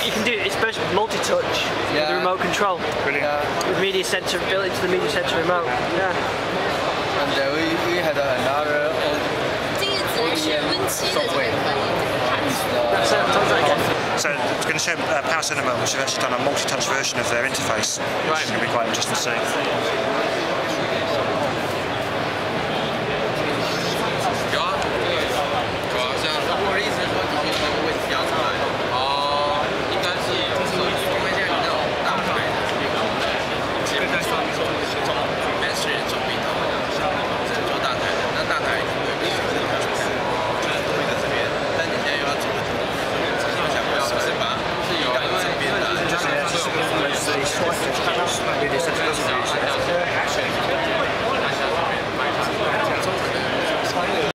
you can do it's basically multi-touch with the remote control. Brilliant. With media center built into the media center remote. Yeah. And we had another software. So it's going to show Power Cinema, which have actually done a multi-touch version of their interface, which is going to be quite interesting to see.